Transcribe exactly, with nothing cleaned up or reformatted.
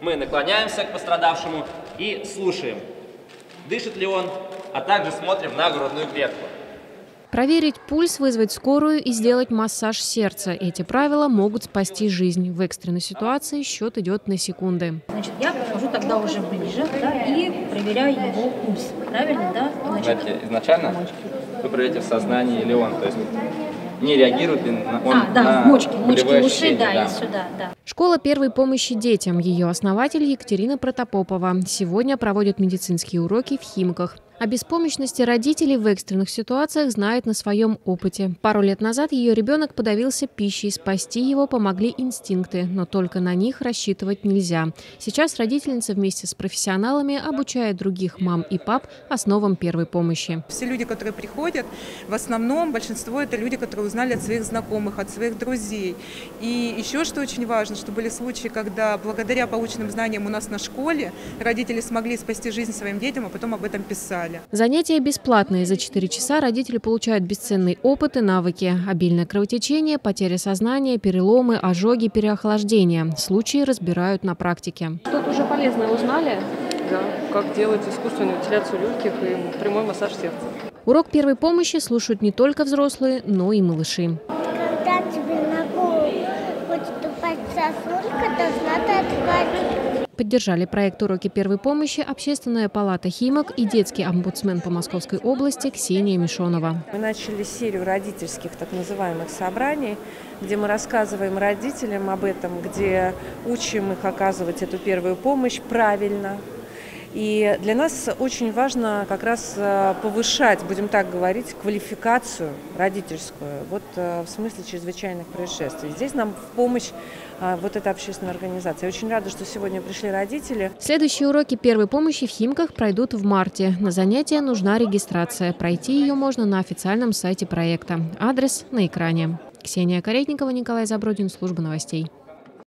Мы наклоняемся к пострадавшему и слушаем, дышит ли он, а также смотрим на грудную клетку. Проверить пульс, вызвать скорую и сделать массаж сердца. Эти правила могут спасти жизнь. В экстренной ситуации счет идет на секунды. Значит, я подхожу тогда уже ближе, да, и проверяю его пульс. Правильно, да? Значит, Знаете, изначально вы проверяете в сознании или он, то есть не реагирует ли он а, да, на мочки, мочки болевые ушей, ощущения, да, да. и сюда, да. Школа первой помощи детям. Ее основатель Екатерина Протопопова. Сегодня проводит медицинские уроки в Химках. О беспомощности родителей в экстренных ситуациях знает на своем опыте. Пару лет назад ее ребенок подавился пищей. Спасти его помогли инстинкты, но только на них рассчитывать нельзя. Сейчас родительница вместе с профессионалами обучает других мам и пап основам первой помощи. Все люди, которые приходят, в основном большинство это люди, которые узнали от своих знакомых, от своих друзей. И еще что очень важно, что были случаи, когда благодаря полученным знаниям у нас на школе родители смогли спасти жизнь своим детям, а потом об этом писали. Занятия бесплатные. За четыре часа родители получают бесценный опыт и навыки. Обильное кровотечение, потеря сознания, переломы, ожоги, переохлаждение. Случаи разбирают на практике. Что-то уже полезное узнали? Да, как делать искусственную вентиляцию легких и прямой массаж сердца. Урок первой помощи слушают не только взрослые, но и малыши. Когда тебе на голову будет упасть сосулька, то надо отхватить. Поддержали проект «Уроки первой помощи» Общественная палата Химок и детский омбудсмен по Московской области Ксения Мишонова. Мы начали серию родительских так называемых собраний, где мы рассказываем родителям об этом, где учим их оказывать эту первую помощь правильно. И для нас очень важно как раз повышать, будем так говорить, квалификацию родительскую, вот в смысле чрезвычайных происшествий. Здесь нам в помощь вот эта общественная организация. Я очень рада, что сегодня пришли родители. Следующие уроки первой помощи в Химках пройдут в марте. На занятия нужна регистрация. Пройти ее можно на официальном сайте проекта. Адрес на экране. Ксения Каретникова, Николай Забродин, служба новостей.